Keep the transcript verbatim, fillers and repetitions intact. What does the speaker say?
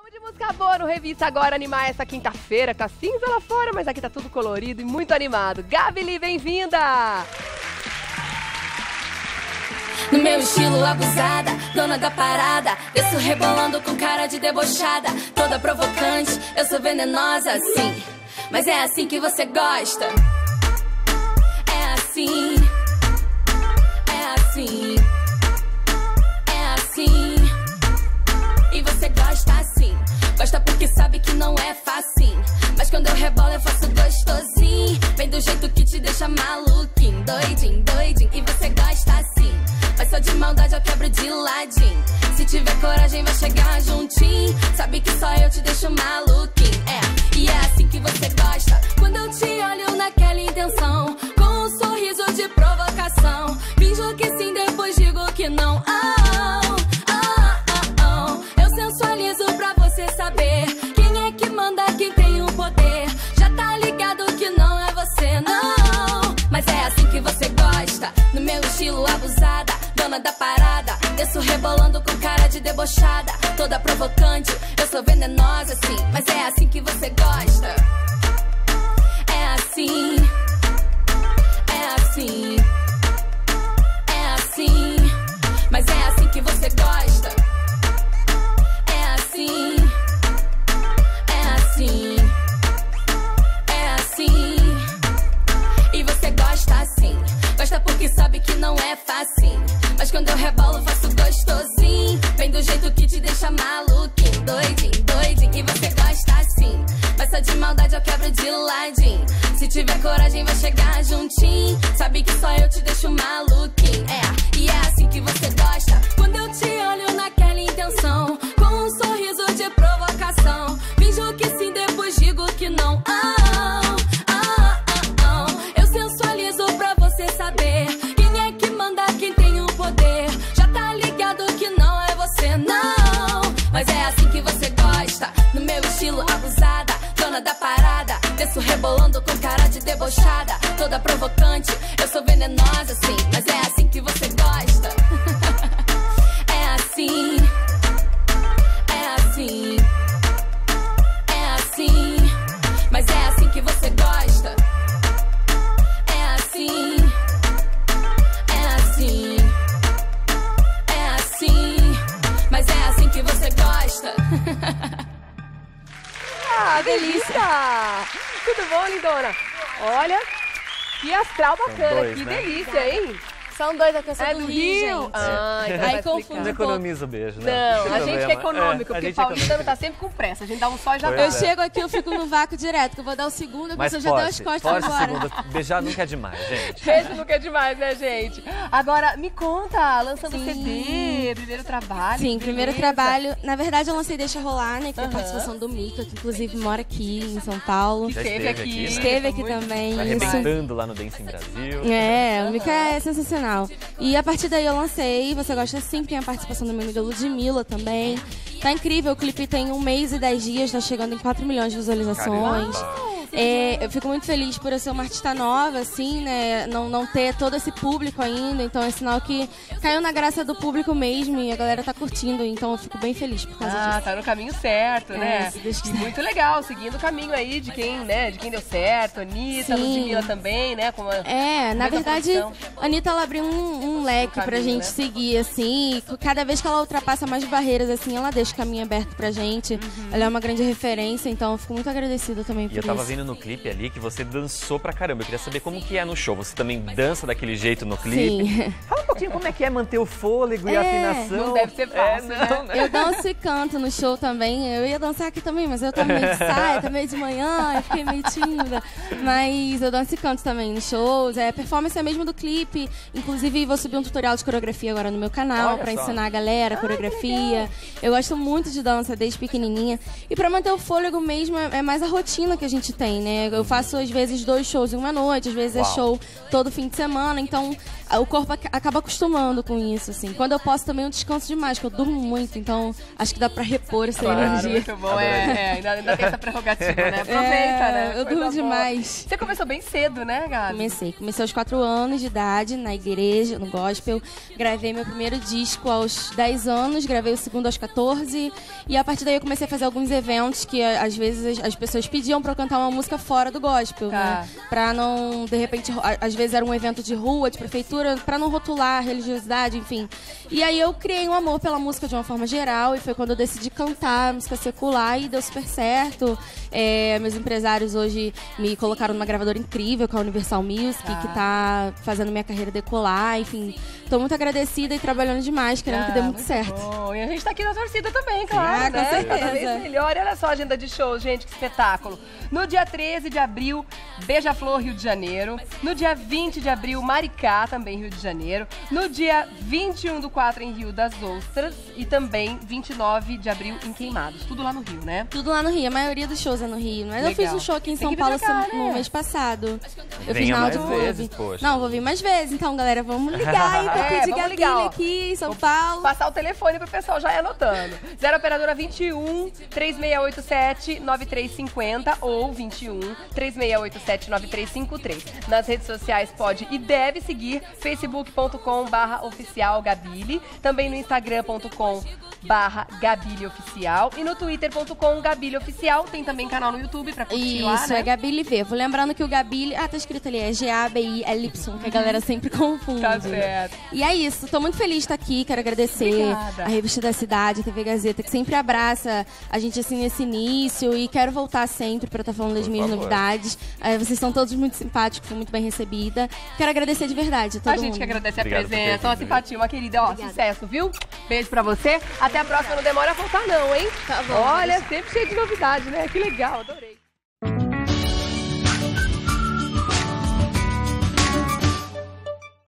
Vamos de música boa no Revista Agora animar essa quinta-feira. Tá cinza lá fora, mas aqui tá tudo colorido e muito animado. Gabi Lee, bem-vinda! No meu estilo abusada, dona da parada, desço rebolando com cara de debochada, toda provocante, eu sou venenosa, sim, mas é assim que você gosta. É assim, é assim, é assim, e você gosta assim. Gosta porque sabe que não é facinho, mas quando eu rebolo eu faço gostosinho, vem do jeito que te deixa maluquinho, doidinho, doidinho, e você gosta assim. Mas só de maldade eu quebro de ladinho. Se tiver coragem vai chegar juntinho, sabe que só eu te deixo maluquinho. É, e é assim que você gosta. Quando eu te olho naquela intenção, com um sorriso de provocação, finjo que sim, depois digo que não. Oh, oh, oh, oh. Eu sensualizo pra você saber quem é que manda, quem tem o poder. Já tá ligado que não é você, não. Mas é assim que você gosta. No meu estilo abusada, dona da parada, desço rebolando com cara de debochada, toda provocante, eu sou venenosa, sim, mas é assim que você gosta. É assim, é assim, é assim, mas é assim que você gosta. É assim, é assim, é assim, e você gosta assim. Gosta porque sabe que não é facinho, mas quando eu rebolo faço gostosinho, vem do jeito que te deixa maluquinho, doidinho, doidinho, e você gosta assim. Mas só de maldade eu quebro de ladinho. Se tiver coragem vai chegar juntinho, sabe que só eu te deixo maluquinho. É, e é assim que você gosta. Quando eu te olho naquela intenção, com um sorriso de provocação, finjo que sim, depois digo que não. Oh, oh, oh, oh. Eu sensualizo pra você saber quem é que manda, quem tem o poder. Já tá ligado que não é você, não. Mas é assim que você gosta. No meu estilo abusada, dona da parada, desço rebolando com cara de debochada, toda provocante, eu sou venenosa, sim, mas é assim que você gosta. É assim, é assim, é assim, mas é assim que você gosta. É assim, é assim, é assim, mas é assim que você gosta. Ah, delícia! Tudo bom, lindona? Olha, que astral bacana, dois, que né? delícia, hein? São dois, é que eu sou É do do Rio, Rio? gente. Ah, então Aí vai confunde explicar. Não um pouco. economiza o beijo, né? Não, tem a gente que é problema. econômico, É, a porque gente é paulistano econômico. tá sempre com pressa. A gente dá um só e já Pois vai. Eu chego aqui, eu fico no vácuo direto, que eu vou dar o segundo, a Mas pessoa já deu as force, costas force agora. segunda. Beijar nunca é demais, gente. Beijo nunca é demais, né, gente? Agora, me conta, lançando Sim. C D, primeiro trabalho. Sim, que primeiro beleza. trabalho. Na verdade, eu lancei Deixa Rolar, né? Que tem a Aham. participação do Mika, que inclusive mora aqui em São Paulo. Que Já esteve esteve aqui. aqui, né? Esteve aqui Muito- também. Tá isso. arrebentando lá no Dance em Brasil. É, o Mika é sensacional. E a partir daí eu lancei Você Gosta Sim, que tem a participação da minha amiga Ludmilla também. Tá incrível, o clipe tem um mês e dez dias, tá chegando em quatro milhões de visualizações. Caramba. É, eu fico muito feliz por eu ser uma artista nova, assim, né? Não, não ter todo esse público ainda. Então é sinal que caiu na graça do público mesmo e a galera tá curtindo. Então eu fico bem feliz por causa Ah, disso. tá no caminho certo, É, né? se Deus E quiser. muito legal, seguindo o caminho aí de quem, né, de quem deu certo, Anitta, Sim. Ludmilla também, né? Com a... É, na mesma verdade, produção. a Anitta, ela abriu um, um leque caminho, pra gente né? seguir, assim. e Cada vez que ela ultrapassa mais barreiras, assim, ela deixa o caminho aberto pra gente. Uhum. Ela é uma grande referência, então eu fico muito agradecida também por E eu tava isso. vendo no clipe ali que você dançou pra caramba. Eu queria saber como que é no show. Você também dança daquele jeito no clipe? Sim. Fala um pouquinho como é que é manter o fôlego e a É, afinação. não deve ser fácil, é, não, né? né? Eu danço e canto no show também. Eu ia dançar aqui também, mas eu tô meio de saia, tô meio de manhã, eu fiquei meio tímida. Mas eu danço e canto também nos shows. É, performance é mesmo do clipe. Inclusive, vou subir um tutorial de coreografia agora no meu canal Olha pra só. ensinar a galera a coreografia. Eu gosto muito de dança desde pequenininha. E pra manter o fôlego mesmo, é é mais a rotina que a gente tem. também, né? Eu faço, às vezes, dois shows em uma noite, às vezes Uau. é show todo fim de semana, então o corpo ac- acaba acostumando com isso, assim. Quando eu posso também eu descanso demais, porque eu durmo muito, então acho que dá pra repor essa Claro, energia. muito bom. É, é, ainda, ainda tem essa prerrogativa, né? Aproveita, É, né? eu Coisa durmo boa. demais. Você começou bem cedo, né, Gabi? Comecei. Comecei aos quatro anos de idade, na igreja, no gospel. Gravei meu primeiro disco aos dez anos, gravei o segundo aos quatorze. E a partir daí eu comecei a fazer alguns eventos que, às vezes, as pessoas pediam pra eu cantar uma música fora do gospel, Tá. né? Pra não, de repente, ro- às vezes era um evento de rua, de prefeitura, pra não rotular a religiosidade, enfim. E aí eu criei um amor pela música de uma forma geral, e foi quando eu decidi cantar música secular e deu super certo. É, meus empresários hoje me colocaram numa gravadora incrível, com a Universal Music, Ah. que tá fazendo minha carreira decolar, enfim. Tô muito agradecida e trabalhando demais, querendo que dê muito certo. Bom. E a gente tá aqui na torcida também, claro, Ah, com né? certeza. Cada vez melhor. E olha só a agenda de shows, gente, que espetáculo. No dia treze de abril, Beija-Flor, Rio de Janeiro. No dia vinte de abril, Maricá, também Rio de Janeiro. No dia vinte e um do quatro, em Rio das Ostras. E também vinte e nove de abril, em Queimados. Tudo lá no Rio, né? Tudo lá no Rio, a maioria dos shows é no Rio. Mas eu Legal. fiz um show aqui em Tem São que vir Paulo pra cá, sem- no né? mês passado. Eu Venha fiz na mais Audio Club. vezes, poxa. Não, vou vir mais vezes. Então, galera, vamos ligar aí pra É, pedir vamos Gabi ligar, ó. aqui em São Paulo. Passar o telefone pro pessoal já ir anotando. zero operadora vinte e um, três seis oito sete, nove três cinco zero ou vinte e um, três seis oito sete, nove três cinco três. Nas redes sociais pode e deve seguir facebook ponto com barra oficial Gabile, também no instagram ponto com barra Gabile Oficial e no twitter ponto com Gabile Oficial. Tem também canal no YouTube pra curtir lá, Isso, né? é Gabile Vevo. Lembrando que o Gabile... Ah, tá escrito ali, é G A B I L Y, que a galera sempre confunde. Tá certo. E é isso, tô muito feliz de estar aqui, quero agradecer Obrigada. a Revista da Cidade, a T V Gazeta, que sempre abraça a gente assim nesse início e quero voltar sempre pra estar falando das Por minhas favor. novidades. Eh, vocês são todos muito simpáticos, fui muito bem recebida. Quero agradecer de verdade a todo A gente mundo. que agradece a Obrigado por ter presença, uma vindo, simpatia, uma querida. Ó, sucesso, viu? Beijo pra você. Até a próxima, não demora a voltar não, hein? Tá bom, Olha, pode sempre cheio de novidade, né? Que legal, adorei.